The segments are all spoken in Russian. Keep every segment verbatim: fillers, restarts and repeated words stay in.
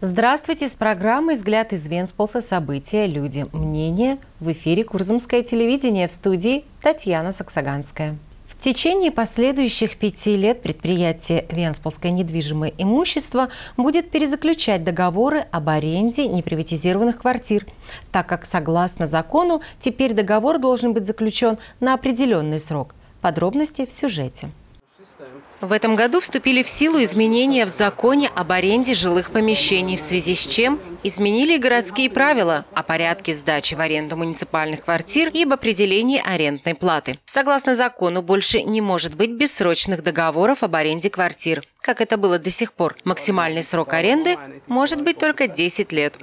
Здравствуйте, с программой «Взгляд из Венспилса. События, люди, мнения». В эфире Курзамское телевидение, в студии Татьяна Саксаганская. В течение последующих пяти лет предприятие «Венспилское недвижимое имущество» будет перезаключать договоры об аренде неприватизированных квартир, так как, согласно закону, теперь договор должен быть заключен на определенный срок. Подробности в сюжете. В этом году вступили в силу изменения в законе об аренде жилых помещений, в связи с чем изменили городские правила о порядке сдачи в аренду муниципальных квартир и об определении арендной платы. Согласно закону, больше не может быть бессрочных договоров об аренде квартир, как это было до сих пор. Максимальный срок аренды может быть только десять лет.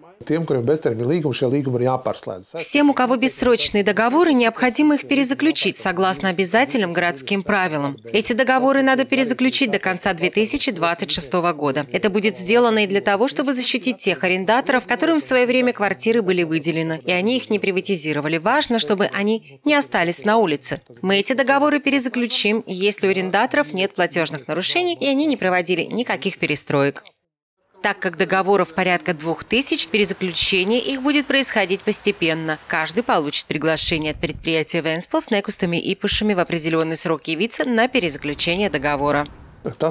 Всем, у кого бессрочные договоры, необходимо их перезаключить согласно обязательным городским правилам. Эти договоры надо перезаключить до конца две тысячи двадцать шестого года. Это будет сделано и для того, чтобы защитить тех арендаторов, которым в свое время квартиры были выделены, и они их не приватизировали. Важно, чтобы они не остались на улице. Мы эти договоры перезаключим, если у арендаторов нет платежных нарушений, и они не проводили никаких перестроек. Так как договоров порядка двух тысяч, перезаключение их будет происходить постепенно. Каждый получит приглашение от предприятия «Венспилс» с некустами и пушами в определенный срок явиться на перезаключение договора. Это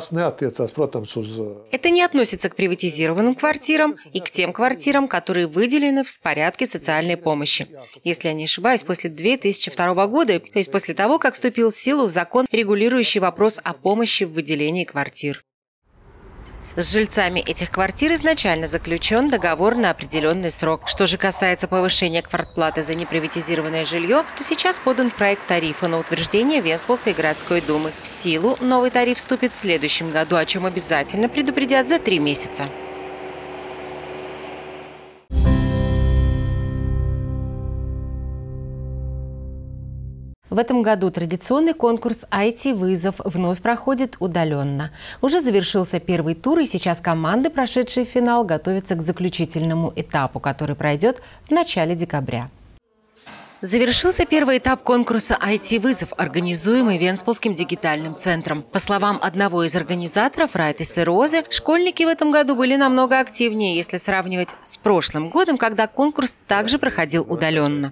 не относится к приватизированным квартирам и к тем квартирам, которые выделены в порядке социальной помощи. Если я не ошибаюсь, после две тысячи второго года, то есть после того, как вступил в силу закон, регулирующий вопрос о помощи в выделении квартир. С жильцами этих квартир изначально заключен договор на определенный срок. Что же касается повышения квартплаты за неприватизированное жилье, то сейчас подан проект тарифа на утверждение Венспилской городской думы. В силу новый тариф вступит в следующем году, о чем обязательно предупредят за три месяца. В этом году традиционный конкурс ай ти-вызов вновь проходит удаленно. Уже завершился первый тур, и сейчас команды, прошедшие финал, готовятся к заключительному этапу, который пройдет в начале декабря. Завершился первый этап конкурса ай ти-вызов, организуемый Венспилским дигитальным центром. По словам одного из организаторов, Райтисы Розы, школьники в этом году были намного активнее, если сравнивать с прошлым годом, когда конкурс также проходил удаленно.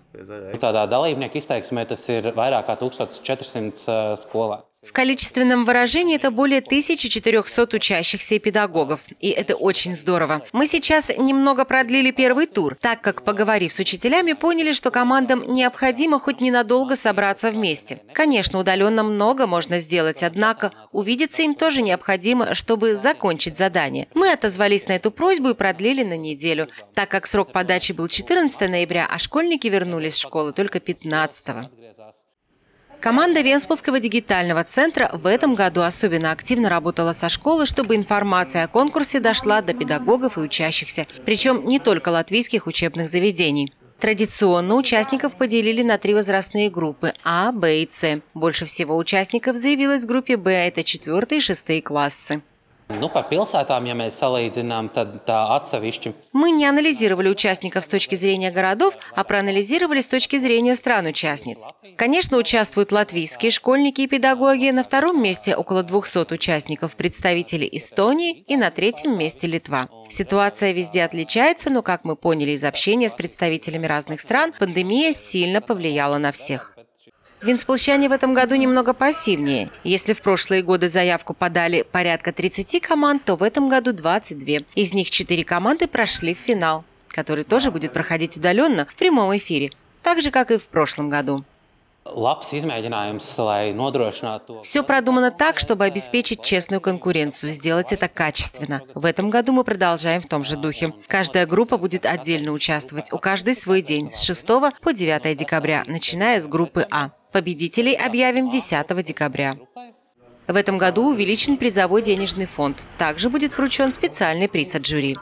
В количественном выражении это более тысячи четырёхсот учащихся и педагогов. И это очень здорово. Мы сейчас немного продлили первый тур, так как, поговорив с учителями, поняли, что командам необходимо хоть ненадолго собраться вместе. Конечно, удаленно много можно сделать, однако увидеться им тоже необходимо, чтобы закончить задание. Мы отозвались на эту просьбу и продлили на неделю, так как срок подачи был четырнадцатого ноября, а школьники вернулись в школу только пятнадцатого. Команда Венспилского дигитального центра в этом году особенно активно работала со школы, чтобы информация о конкурсе дошла до педагогов и учащихся, причем не только латвийских учебных заведений. Традиционно участников поделили на три возрастные группы – А, Б и С. Больше всего участников заявилось в группе Б, это четвёртые и шестые классы. Ну, по pilsētām, ja mēs salīdzinām, tad tā atsevišķi. Мы не анализировали участников с точки зрения городов, а проанализировали с точки зрения стран-участниц. Конечно, участвуют латвийские школьники и педагоги. На втором месте около двухсот участников представители Эстонии и на третьем месте Литва. Ситуация везде отличается, но, как мы поняли из общения с представителями разных стран, пандемия сильно повлияла на всех. Венспилсчане в этом году немного пассивнее. Если в прошлые годы заявку подали порядка тридцати команд, то в этом году двадцать две. Из них четыре команды прошли в финал, который тоже будет проходить удаленно в прямом эфире, так же, как и в прошлом году. Все продумано так, чтобы обеспечить честную конкуренцию, сделать это качественно. В этом году мы продолжаем в том же духе. Каждая группа будет отдельно участвовать, у каждой свой день, с шестого по девятое декабря, начиная с группы А. Победителей объявим десятого декабря. В этом году увеличен призовой денежный фонд. Также будет вручен специальный приз от жюри.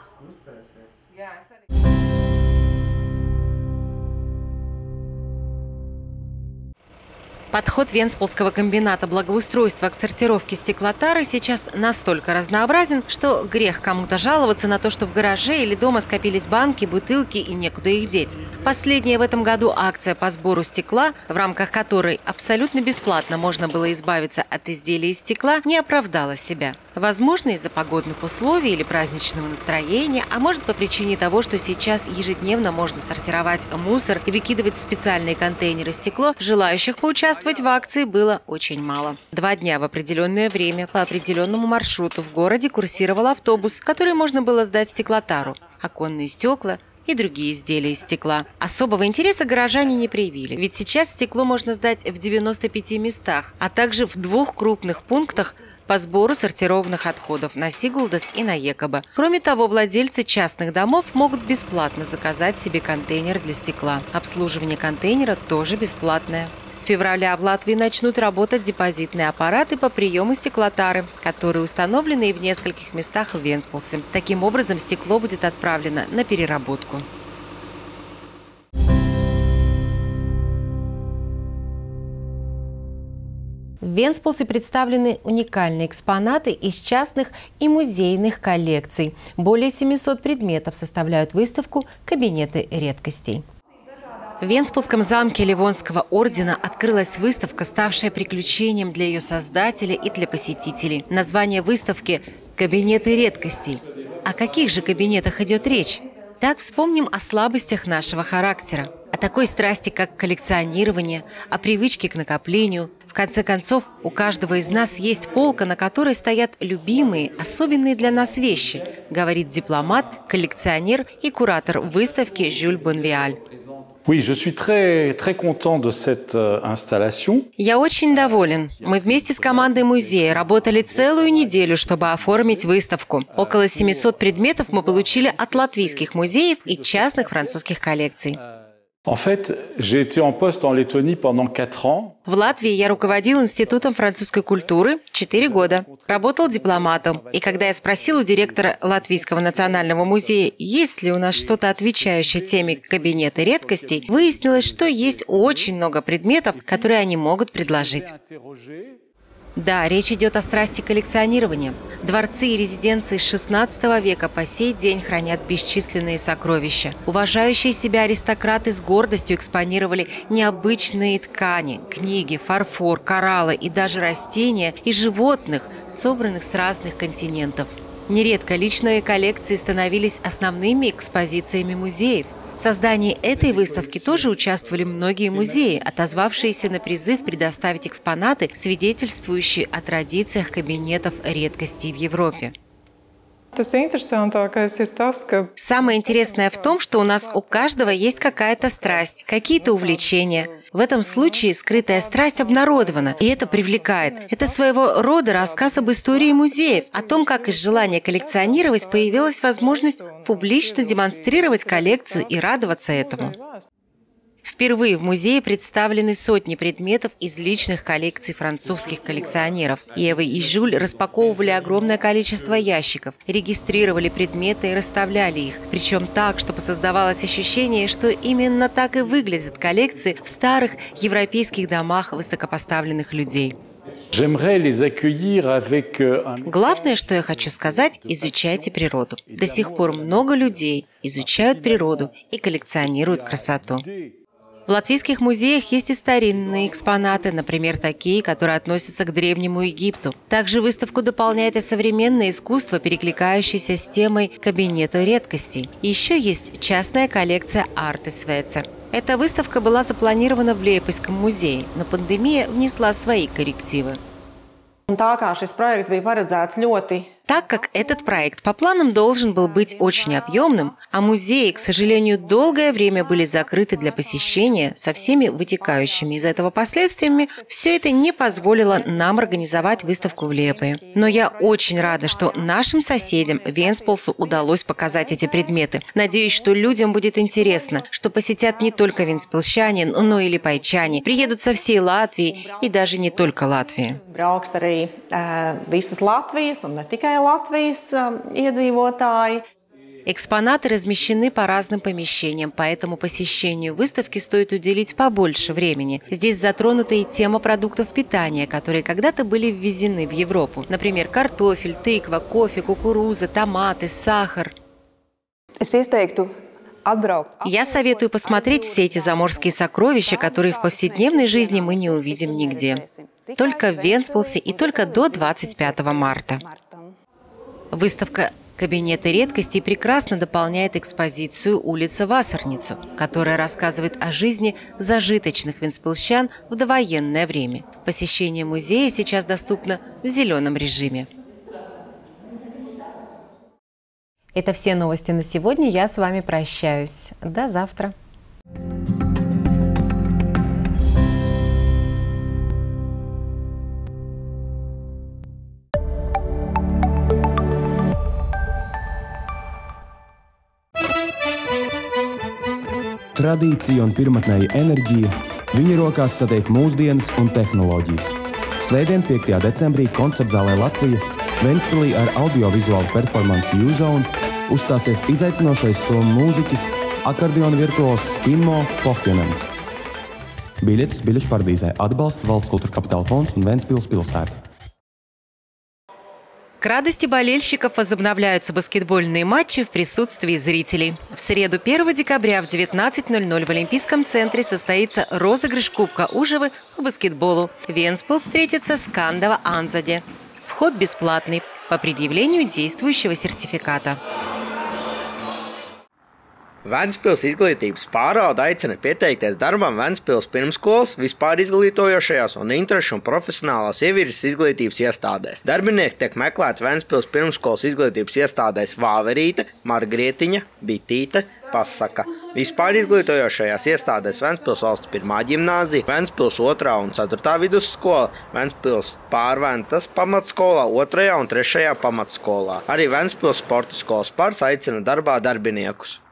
Подход Венспилского комбината благоустройства к сортировке стеклотары сейчас настолько разнообразен, что грех кому-то жаловаться на то, что в гараже или дома скопились банки, бутылки и некуда их деть. Последняя в этом году акция по сбору стекла, в рамках которой абсолютно бесплатно можно было избавиться от изделий из стекла, не оправдала себя. Возможно, из-за погодных условий или праздничного настроения, а может по причине того, что сейчас ежедневно можно сортировать мусор и выкидывать в специальные контейнеры стекло, желающих поучаствовать в акции было очень мало. Два дня в определенное время по определенному маршруту в городе курсировал автобус, который можно было сдать стеклотару. Оконные стекла и другие изделия из стекла. Особого интереса горожане не проявили, ведь сейчас стекло можно сдать в девяноста пяти местах, а также в двух крупных пунктах по сбору сортированных отходов на Сигулдас и на Екоба. Кроме того, владельцы частных домов могут бесплатно заказать себе контейнер для стекла. Обслуживание контейнера тоже бесплатное. С февраля в Латвии начнут работать депозитные аппараты по приему стеклотары, которые установлены и в нескольких местах в Венспилсе. Таким образом, стекло будет отправлено на переработку. В Венспилсе представлены уникальные экспонаты из частных и музейных коллекций. Более семисот предметов составляют выставку «Кабинеты редкостей». В Венспилсском замке Ливонского ордена открылась выставка, ставшая приключением для ее создателя и для посетителей. Название выставки «Кабинеты редкостей». О каких же кабинетах идет речь? Так вспомним о слабостях нашего характера, о такой страсти, как коллекционирование, о привычке к накоплению. В конце концов, у каждого из нас есть полка, на которой стоят любимые, особенные для нас вещи, говорит дипломат, коллекционер и куратор выставки Жюль Бонвиаль. Oui, je suis très, très content de cette installation. Я очень доволен. Мы вместе с командой музея работали целую неделю, чтобы оформить выставку. Около семисот предметов мы получили от латвийских музеев и частных французских коллекций. En fait, j'ai été en poste en Lettonie pendant quatre ans. В Латвии я руководил Институтом французской культуры четыре года. Работал дипломатом. И когда я спросил у директора Латвийского национального музея, есть ли у нас что-то отвечающее теме кабинета редкостей, выяснилось, что есть очень много предметов, которые они могут предложить. Да, речь идет о страсти коллекционирования. Дворцы и резиденции с шестнадцатого века по сей день хранят бесчисленные сокровища. Уважающие себя аристократы с гордостью экспонировали необычные ткани, книги, фарфор, кораллы и даже растения и животных, собранных с разных континентов. Нередко личные коллекции становились основными экспозициями музеев. В создании этой выставки тоже участвовали многие музеи, отозвавшиеся на призыв предоставить экспонаты, свидетельствующие о традициях кабинетов редкостей в Европе. Самое интересное в том, что у нас у каждого есть какая-то страсть, какие-то увлечения. В этом случае скрытая страсть обнародована, и это привлекает. Это своего рода рассказ об истории музеев, о том, как из желания коллекционировать появилась возможность публично демонстрировать коллекцию и радоваться этому. Впервые в музее представлены сотни предметов из личных коллекций французских коллекционеров. Ева и Жюль распаковывали огромное количество ящиков, регистрировали предметы и расставляли их. Причем так, чтобы создавалось ощущение, что именно так и выглядят коллекции в старых европейских домах высокопоставленных людей. Главное, что я хочу сказать, изучайте природу. До сих пор много людей изучают природу и коллекционируют красоту. В латвийских музеях есть и старинные экспонаты, например, такие, которые относятся к Древнему Египту. Также выставку дополняет и современное искусство, перекликающееся с темой кабинета редкостей. Еще есть частная коллекция Артесвеца. Эта выставка была запланирована в Лейпцигском музее, но пандемия внесла свои коррективы. Так как этот проект по планам должен был быть очень объемным, а музеи, к сожалению, долгое время были закрыты для посещения со всеми вытекающими из этого последствиями, все это не позволило нам организовать выставку в Лиепае. Но я очень рада, что нашим соседям Венспилсу удалось показать эти предметы. Надеюсь, что людям будет интересно, что посетят не только венспилсчане, но и лиепайчане, приедут со всей Латвии и даже не только Латвии. Экспонаты размещены по разным помещениям, поэтому посещению выставки стоит уделить побольше времени. Здесь затронута и тема продуктов питания, которые когда-то были ввезены в Европу. Например, картофель, тыква, кофе, кукуруза, томаты, сахар. Я советую посмотреть все эти заморские сокровища, которые в повседневной жизни мы не увидим нигде. Только в Венспилсе и только до двадцать пятого марта. Выставка «Кабинеты редкостей» прекрасно дополняет экспозицию «Улица Вассерницу», которая рассказывает о жизни зажиточных вентспилсчан в довоенное время. Посещение музея сейчас доступно в зеленом режиме. Это все новости на сегодня. Я с вами прощаюсь. До завтра. Tradīcija un pirmotnēja enerģija, viņa rokās satiek mūsdienas un tehnoloģijas. Svētdien, piektajā decembrī, koncertzālē Latvija Ventspilī ar audiovizuālu performanci U-Zone uzstāsies izaicinošais somu mūziķis, akordeona virtuoss Kimmo Pohjanens. Biļetes biļešu pārbīzē atbalsta Valsts kultūra kapitāla fonds un Ventspils pilsēta. К радости болельщиков возобновляются баскетбольные матчи в присутствии зрителей. В среду первого декабря в девятнадцать ноль ноль в Олимпийском центре состоится розыгрыш Кубка Ужевы по баскетболу. Вентспилс встретится с Кандава Анзаде. Вход бесплатный по предъявлению действующего сертификата. Ventspils izglītības pārvalde aicina pieteikties darbam Ventspils pirmskolas, vispār izglītojošajās un interešu un profesionālās ievirzes izglītības iestādēs. Darbinieki tiek meklēti Ventspils pirmskolas izglītības iestādēs Vāverīte, Margrietiņa, Bitīte, Pasaka. Vispār izglītojošajās iestādēs Ventspils valsts pirmā ģimnāzija, Ventspils otrā un ceturtā vidusskola, Ventspils Pārventas pamatskolā, otrajā un trešajā pamatskolā. Arī Ventspils sporta skolas pārs aicina darbā darbiniekus.